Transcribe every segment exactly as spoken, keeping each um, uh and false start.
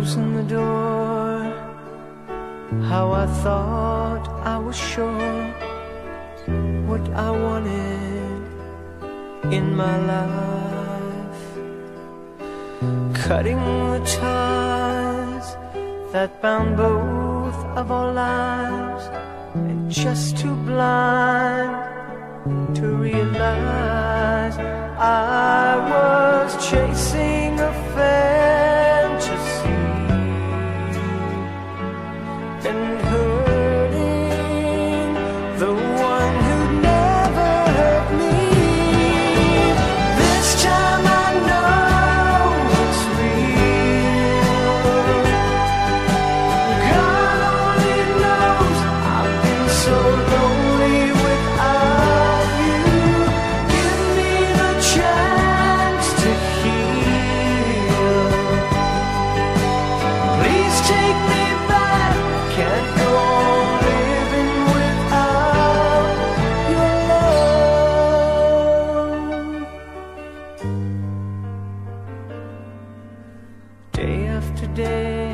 closing the door, how I thought I was sure what I wanted in my life, cutting the ties that bound both of our lives, and just too blind to realize I was chasing a fantasy and hurting the one who'd never hurt me. This time I know it's real. God only knows I've been so lonely without you. Give me the chance to heal. Please take me back. Can't go on living without your love. Day after day,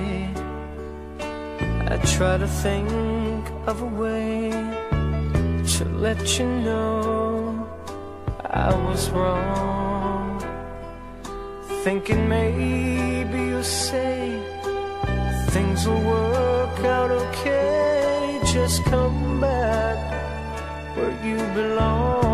I try to think of a way to let you know I was wrong, thinking maybe you'll say things will work out okay. Just come back where you belong.